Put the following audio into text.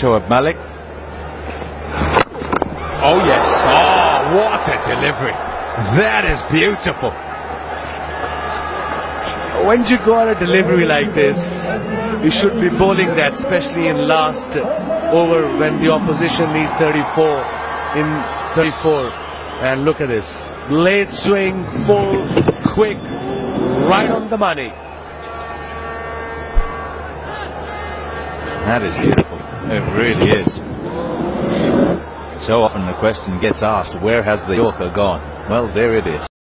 Shoaib Malik. Oh yes, oh what a delivery. That is beautiful. When you go on a delivery like this, you should be bowling that, especially in last over when the opposition needs 34 in 34. And look at this, late swing, full, quick, right on the money. That is beautiful. It really is. So often the question gets asked, where has the Yorker gone? Well, there it is.